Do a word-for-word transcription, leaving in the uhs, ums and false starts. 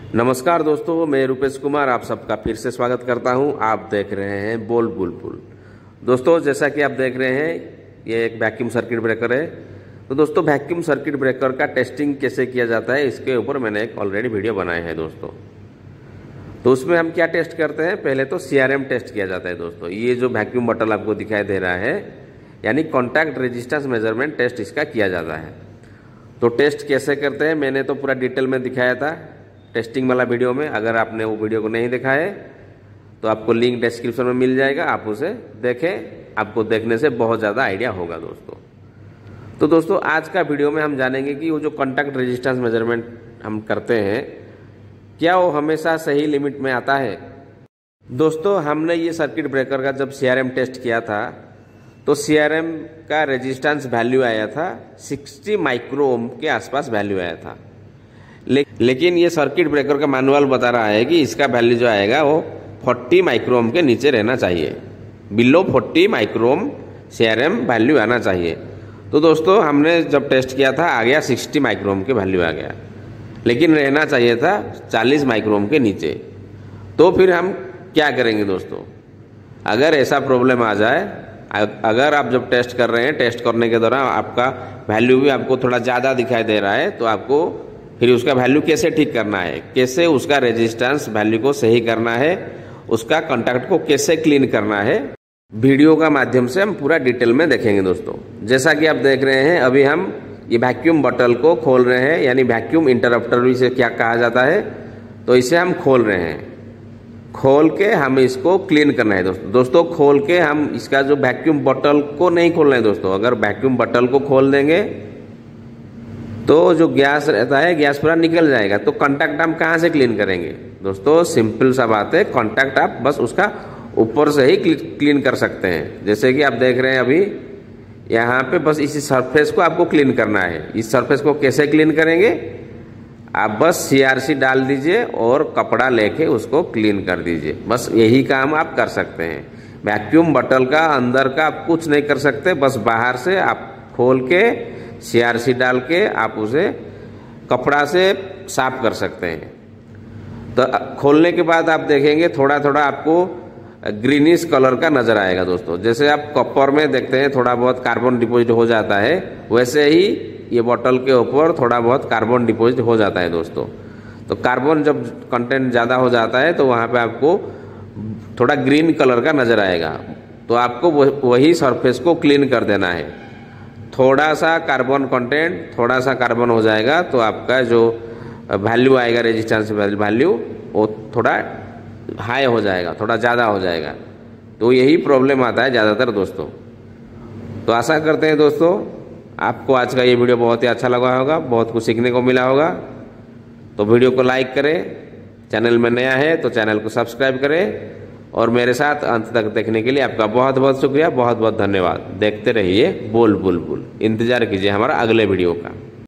नमस्कार दोस्तों, मैं रूपेश कुमार आप सबका फिर से स्वागत करता हूं। आप देख रहे हैं बोल बुलबुल। दोस्तों, जैसा कि आप देख रहे हैं, ये एक वैक्यूम सर्किट ब्रेकर है। तो दोस्तों, वैक्यूम सर्किट ब्रेकर का टेस्टिंग कैसे किया जाता है, इसके ऊपर मैंने एक ऑलरेडी वीडियो बनाया है दोस्तों। तो उसमें हम क्या टेस्ट करते हैं, पहले तो सी आर एम टेस्ट किया जाता है दोस्तों। ये जो वैक्यूम बटन आपको दिखाई दे रहा है, यानी कॉन्टैक्ट रेजिस्टेंस मेजरमेंट टेस्ट इसका किया जाता है। तो टेस्ट कैसे करते हैं मैंने तो पूरा डिटेल में दिखाया था टेस्टिंग वाला वीडियो में। अगर आपने वो वीडियो को नहीं देखा है तो आपको लिंक डिस्क्रिप्शन में मिल जाएगा, आप उसे देखें। आपको देखने से बहुत ज़्यादा आइडिया होगा दोस्तों। तो दोस्तों, आज का वीडियो में हम जानेंगे कि वो जो कॉन्टैक्ट रेजिस्टेंस मेजरमेंट हम करते हैं, क्या वो हमेशा सही लिमिट में आता है। दोस्तों, हमने ये सर्किट ब्रेकर का जब सी आर एम टेस्ट किया था तो सी आर एम का रेजिस्टेंस वैल्यू आया था साठ माइक्रो ओम के आसपास वैल्यू आया था। ले, लेकिन ये सर्किट ब्रेकर का मैनुअल बता रहा है कि इसका वैल्यू जो आएगा वो चालीस माइक्रो ओम के नीचे रहना चाहिए। बिलो चालीस micro ohm C R M value आना चाहिए। तो दोस्तों, हमने जब टेस्ट किया था आ गया साठ माइक्रो ओम के वैल्यू आ गया, लेकिन रहना चाहिए था चालीस माइक्रो ओम के नीचे। तो फिर हम क्या करेंगे दोस्तों, अगर ऐसा प्रॉब्लम आ जाए, अगर आप जब टेस्ट कर रहे हैं, टेस्ट करने के दौरान आपका वैल्यू भी आपको थोड़ा ज़्यादा दिखाई दे रहा है, तो आपको फिर उसका वैल्यू कैसे ठीक करना है, कैसे उसका रेजिस्टेंस वैल्यू को सही करना है, उसका कॉन्टैक्ट को कैसे क्लीन करना है, वीडियो का माध्यम से हम पूरा डिटेल में देखेंगे दोस्तों। जैसा कि आप देख रहे हैं, अभी हम ये वैक्यूम बटन को खोल रहे हैं, यानी वैक्यूम इंटरप्टर इसे क्या कहा जाता है, तो इसे हम खोल रहे हैं। खोल के हम इसको क्लीन करना है दोस्तों। दोस्तों, खोल के हम इसका जो वैक्यूम बटन को नहीं खोलना है दोस्तों। अगर वैक्यूम बटन को खोल देंगे तो जो गैस रहता है, गैस पूरा निकल जाएगा। तो कॉन्टैक्ट हम कहाँ से क्लीन करेंगे दोस्तों, सिंपल सा बात है। कॉन्टैक्ट आप बस उसका ऊपर से ही क्लीन कर सकते हैं। जैसे कि आप देख रहे हैं, अभी यहाँ पे बस इसी सरफेस को आपको क्लीन करना है। इस सरफेस को कैसे क्लीन करेंगे, आप बस सी आर सी डाल दीजिए और कपड़ा लेके उसको क्लीन कर दीजिए। बस यही काम आप कर सकते हैं। वैक्यूम बटन का अंदर का आप कुछ नहीं कर सकते, बस बाहर से आप खोल के सी आर सी डाल के आप उसे कपड़ा से साफ कर सकते हैं। तो खोलने के बाद आप देखेंगे थोड़ा थोड़ा आपको ग्रीनिश कलर का नजर आएगा दोस्तों। जैसे आप कॉपर में देखते हैं थोड़ा बहुत कार्बन डिपॉजिट हो जाता है, वैसे ही ये बॉटल के ऊपर थोड़ा बहुत कार्बन डिपॉजिट हो जाता है दोस्तों। तो कार्बन जब कंटेंट ज़्यादा हो जाता है तो वहाँ पे आपको थोड़ा ग्रीन कलर का नज़र आएगा। तो आपको वही सरफेस को क्लीन कर देना है। थोड़ा सा कार्बन कंटेंट, थोड़ा सा कार्बन हो जाएगा तो आपका जो वैल्यू आएगा, रेजिस्टेंस वैल्यू, वो थोड़ा हाई हो जाएगा, थोड़ा ज़्यादा हो जाएगा। तो यही प्रॉब्लम आता है ज़्यादातर दोस्तों। तो आशा करते हैं दोस्तों आपको आज का ये वीडियो बहुत ही अच्छा लगा होगा, बहुत कुछ सीखने को मिला होगा। तो वीडियो को लाइक करें, चैनल में नया है तो चैनल को सब्सक्राइब करें, और मेरे साथ अंत तक देखने के लिए आपका बहुत बहुत शुक्रिया, बहुत बहुत धन्यवाद। देखते रहिए बोल बुलबुल। इंतजार कीजिए हमारा अगले वीडियो का।